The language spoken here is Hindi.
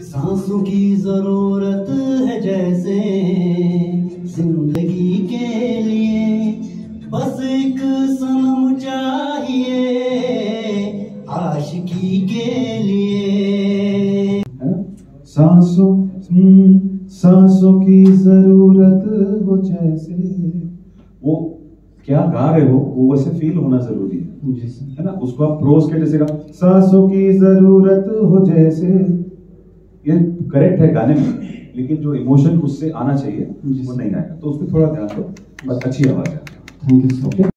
सांसों की जरूरत है जैसे जिंदगी के लिए, बस एक सनम चाहिए आशिकी के लिए। सांसों की जरूरत हो जैसे, वो क्या गा रहे हो वो वैसे फील होना जरूरी है ना। उसको आप प्रोज के जैसे सांसों की जरूरत हो जैसे, ये करेक्ट है गाने में, लेकिन जो इमोशन उससे आना चाहिए वो नहीं आएगा, तो उस पर थोड़ा ध्यान दो। बस अच्छी आवाज है। Thank you so much.